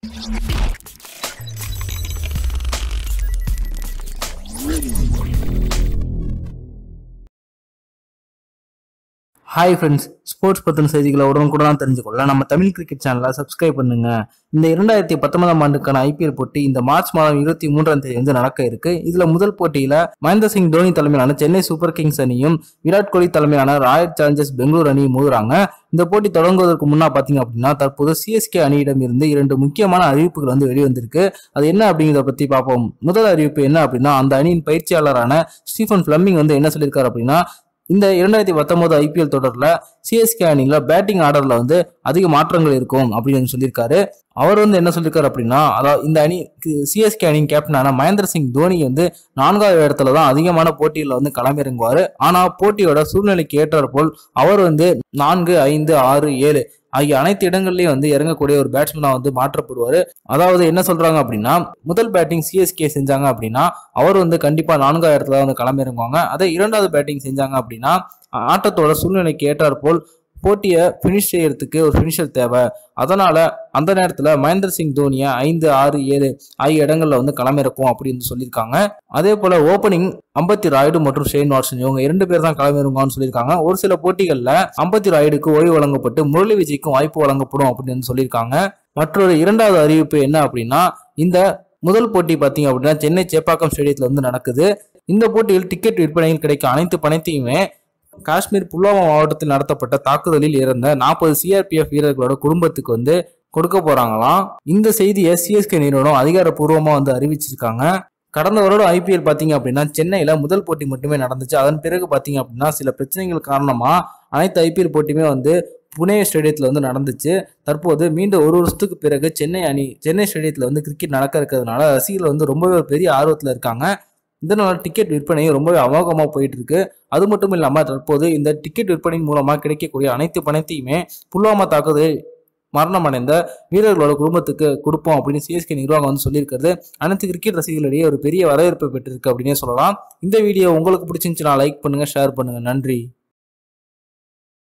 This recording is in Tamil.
ஹாய் ஃப்ரெண்ட்ஸ், ஸ்போர்ட்ஸ் பற்றின செய்திகளை உடனுக்குடன் தெரிஞ்சுக்கொள்ள நம்ம தமிழ் கிரிக்கெட் சேனலை சப்ஸ்கிரைப் பண்ணுங்க. இந்த 2019ஆம் ஆண்டுக்கான ஐபிஎல் போட்டி இந்த மார்ச் மாதம் 23ஆம் தேதி வந்து நடக்க இருக்கு. இதுல முதல் போட்டியில மகேந்திர சிங் தோனி தலைமையிலான சென்னை சூப்பர் கிங்ஸ் அணியும் விராட் கோலி தலைமையிலான ராயல் சேலஞ்சர்ஸ் பெங்களூர் அணியும் மோதுறாங்க. இந்த போட்டி தொடங்குவதற்கு முன்னா பாத்தீங்க அப்படின்னா தற்போது சிஎஸ்கே அணியிடம் இருந்து 2 முக்கியமான அறிவிப்புகள் வந்து வெளிவந்திருக்கு. அது என்ன அப்படிங்கிறத பத்தி பார்ப்போம். முதல் அறிவிப்பு என்ன அப்படின்னா, அந்த அணியின் பயிற்சியாளரான ஸ்டீஃபன் பிளமிங் வந்து என்ன சொல்லியிருக்காரு அப்படின்னா, இந்த 2019 ஐபிஎல் தொடர்ல சிஎஸ்கே அணியில பேட்டிங் ஆர்டர்ல வந்து அதிக மாற்றங்கள் இருக்கும் அப்படின்னு சொல்லியிருக்காரு. அவர் வந்து என்ன சொல்லியிருக்காரு அப்படின்னா, அதாவது இந்த அணி சிஎஸ்கே அணியின் கேப்டனான மகேந்திர சிங் தோனி வந்து 4வது இடத்துல தான் அதிகமான போட்டிகளில் வந்து களமிறங்குவாரு. ஆனா போட்டியோட சூழ்நிலைக்கு ஏற்றாற் போல் அவர் வந்து 4, 5, 6, 7 ஆகிய அனைத்து இடங்கள்லயும் வந்து இறங்கக்கூடிய ஒரு பேட்ஸ்மேனா வந்து மாற்றப்படுவாரு. அதாவது என்ன சொல்றாங்க அப்படின்னா, முதல் பேட்டிங் சிஎஸ்கே செஞ்சாங்க அப்படின்னா அவர் வந்து கண்டிப்பா 4வது இடத்துல வந்து களமிறங்குவாங்க. அதே 2வது பேட்டிங் செஞ்சாங்க அப்படின்னா ஆட்டத்தோட சூழ்நிலைக்கு ஏற்றாற் போல் போட்டியை பினிஷ் செய்யறதுக்கு ஒரு பினிஷர் தேவை. அதனால அந்த நேரத்துல மகேந்திர சிங் தோனியை 5, 6, 7 ஆகிய இடங்கள்ல வந்து களமிறக்கும் அப்படின்னு சொல்லியிருக்காங்க. அதே போல ஓபனிங் அம்பத்தி ராயுடு மற்றும் ஷேன் வாட்சன் இவங்க 2 பேர் தான் களமிறங்குவான்னு சொல்லியிருக்காங்க. ஒரு சில போட்டிகள்ல அம்பத்தி ராயுடுக்கு ஓய்வு வழங்கப்பட்டு முரளி விஜய்க்கும் வாய்ப்பு வழங்கப்படும் அப்படின்னு சொல்லியிருக்காங்க. மற்றொரு 2வது அறிவிப்பு என்ன அப்படின்னா, இந்த முதல் போட்டி பாத்தீங்க அப்படின்னா சென்னை சேப்பாக்கம் ஸ்டேடியத்துல வந்து நடக்குது. இந்த போட்டியில் டிக்கெட் விற்பனையில் கிடைக்கும் அனைத்து பணத்தையுமே காஷ்மீர் புல்வாமா மாவட்டத்தில் நடத்தப்பட்ட தாக்குதலில் இறந்த 40 சிஆர்பிஎஃப் வீரர்களோட குடும்பத்துக்கு வந்து கொடுக்க போறாங்களாம். இந்த செய்தியை சிஎஸ்கே நிறுவனம் அதிகாரப்பூர்வமா வந்து அறிவிச்சிருக்காங்க. கடந்த வருடம் ஐபிஎல் பாத்தீங்க அப்படின்னா சென்னையில முதல் போட்டி மட்டுமே நடந்துச்சு. அதன் பிறகு பாத்தீங்க அப்படின்னா சில பிரச்சனைகள் காரணமா அனைத்து ஐபிஎல் போட்டியுமே வந்து புனே ஸ்டேடியத்துல வந்து நடந்துச்சு. தற்போது மீண்டும் ஒரு வருஷத்துக்கு பிறகு சென்னை ஸ்டேடியத்துல வந்து கிரிக்கெட் நடக்க இருக்கிறதுனால ரசிகர்கள் வந்து ரொம்பவே பெரிய ஆர்வத்துல இருக்காங்க. இதனால டிக்கெட் விற்பனையும் ரொம்பவே அமோகமா போயிட்டு இருக்கு. அது மட்டும் இல்லாம தற்போது இந்த டிக்கெட் விற்பனையின் மூலமா கிடைக்கக்கூடிய அனைத்து பணத்தையுமே புல்வாமா தாக்குதலில் மரணம் அடைந்த வீரர்களோட குடும்பத்துக்கு கொடுப்போம் அப்படின்னு சிஎஸ்கே நிர்வாகம் வந்து சொல்லியிருக்கிறது அனைத்து கிரிக்கெட் ரசிகர்களிடையே ஒரு பெரிய வரவேற்பு பெற்றிருக்கு அப்படின்னே சொல்லலாம். இந்த வீடியோ உங்களுக்கு பிடிச்சிருந்துச்சுன்னா லைக் பண்ணுங்க, ஷேர் பண்ணுங்க. நன்றி.